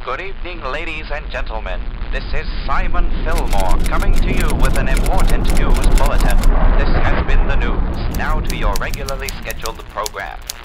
Good evening, ladies and gentlemen. This is Simon Fillmore coming to you with an important news bulletin. This has been the news. Now to your regularly scheduled program.